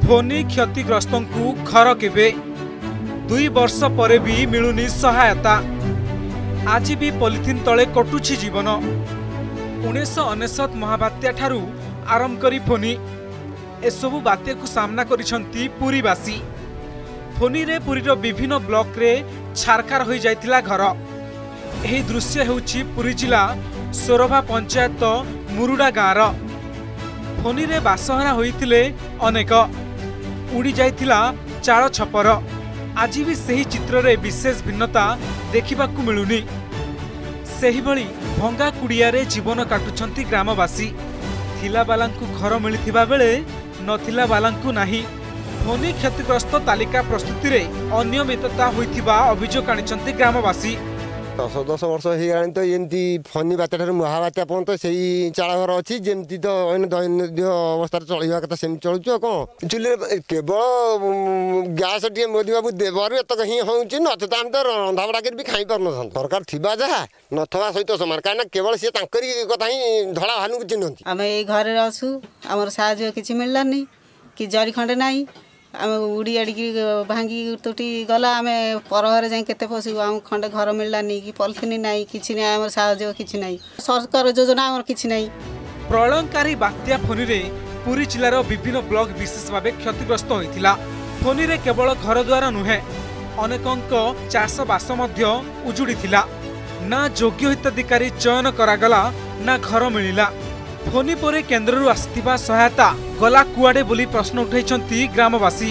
फोनी क्षतिग्रस्त घर केबे 2 वर्ष पर भी मिलुनी सहायता। आज भी पॉलिथिन तले कटुछि जीवन। 1999 महाबात्या ठारू आरंभ करी फोनी एसबू बात्या को सामना करिसंती पुरीवासी। फोनी रे पुरीर विभिन्न ब्लॉक रे छारखार हो जाइतिला घर। एही दृश्य हेउछि पुरी जिला सोरभा पंचायत मुरुडा गाँर। फोनी रे बासहरा होइतिले अनेक, उड़ी जाइतिला चाल छपर। आज भी सही चित्र रे विशेष भिन्नता देखिबाकू मिलुनी। सेही भली भंगा कुड़िया रे जीवन काटुछंती ग्रामवासी। थिला बालांकु घर मिलिथिबा बेले नथिला बालांकु नाही। फोनी क्षतिग्रस्त तालिका प्रस्तुति रे अनियमितता होइथिबा अभियोग आनिछंती ग्रामवासी। 10 वर्ष हो गलानी तो एमती फनी बात्या ठार महाबात्या पर्यंत से चाल घर अच्छी जमी तो दैनंदिन अवस्था चलवा कथा सेम चलुच कौन चूल्हे केवल गैस टे मोदी बाबू देवर एतक ही हूँ नचेत आम तो रंधा बड़ा कर भी खाई पार न सरकार थी जहाँ नथवा सहित सामान कहीं केवल सी कथा ही धड़ा भालू को चिन्हती। आम ये घर अच्छु आमर साहय कि मिललानी कि जरी खंडे नाई आम उड़ी आड़िकी भांगी तुटी गला आम पर घर जाए केते पशु आम खंडे घर मिललानी कि पॉलिथिन नाई कि ना आम साहय कि ना सरकार योजना आम कि ना। प्रलयंकारी बात्या फोनी रे पुरी जिलार विभिन्न ब्लॉक विशेष भाव क्षतिग्रस्त होइतिला। फोनी रे केवल घर द्वार नुहे अनेकंक चाषबास मध्य उजुड़ी थिला। ना योग्य हिताधिकारी चयन करागला ना घर मिलिला। फोनी परे केन्द्ररू आसिथिबा सहायता गला कुआडे बोली प्रश्न उठाइछंती ग्रामवासी।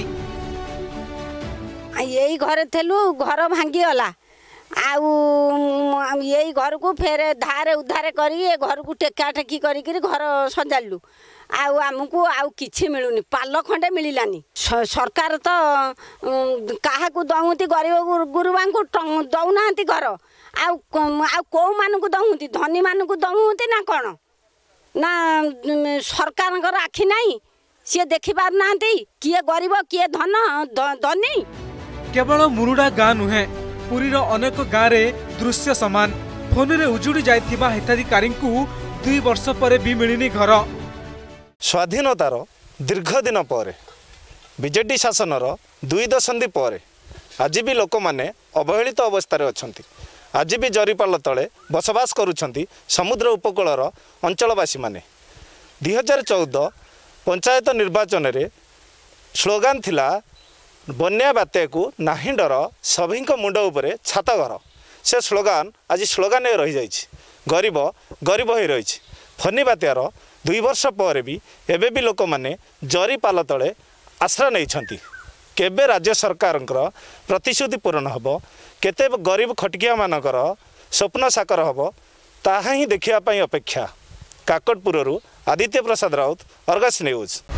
यही घर थेलु घर भांगी गला आउ यही घर को फेर धारे उधारे करी घर को टेका टेकी करी घर सजालु आउ आमको आउ किछि मिलुनी पाल खंडे मिलानी। सरकार तो कहा को दउती गरीब गुरुबा को दउना घर आउ कौ मान को दउती धनी मान को दउती ना कौन ना सरकार आखि नाई सी देखि पार ना किए गरीब किए धनी। केवल मुरुडा गाँ नुहे पुरीर अनेक गाँव रे दृश्य समान। फोनी रे उजुड़ी जाइथिबा हिताधिकारी 2 वर्ष पर भी मिलिनी घर। स्वाधीनतार दीर्घ दिन पर बीजेडी शासनर 2 दशंधि पर आज भी लोक माने अवहेलित अवस्था अच्छी। आज भी जरीपाल तले बसवास करुछंती समुद्र उपकूलर अंचलवासी माने। 2014 पंचायत निर्वाचन रे स्लोगान थिला बन्या बात्या को नाही डर सभी मुंड उपरे छात घर। से स्लोगान आज स्लोगान रही जाइछि। गरीब गरीब हो रही। फनी बात्यार 2 वर्ष पर भी एबे भी लोक माने जरीपाल तले आश्रय नहीं। केबे राज्य सरकार प्रतिश्रुति पूरण हम केते गरीब खटिकिया मानकर स्वप्न साकार हम ताहा ही देखिया अपेक्षा। काकटपुररू आदित्य प्रसाद राउत, अर्गस न्यूज।